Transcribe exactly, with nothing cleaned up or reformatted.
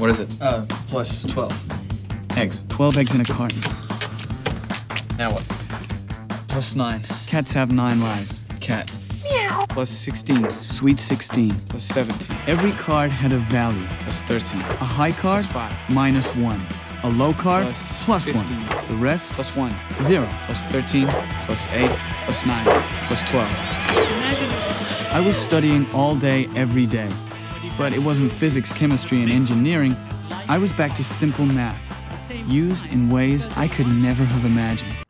What is it? Uh, plus twelve. Eggs. twelve eggs in a carton. Now what? Plus nine. Cats have nine lives. Cat. Plus sixteen. Sweet sixteen. Plus seventeen. Every card had a value. Plus thirteen. A high card, Plus five. minus one. A low card, Plus plus one. fifteen. The rest, Plus one. zero. Plus thirteen. Plus eight. Plus nine. Plus twelve. I was studying all day, every day. But it wasn't physics, chemistry, and engineering. I was back to simple math, used in ways I could never have imagined.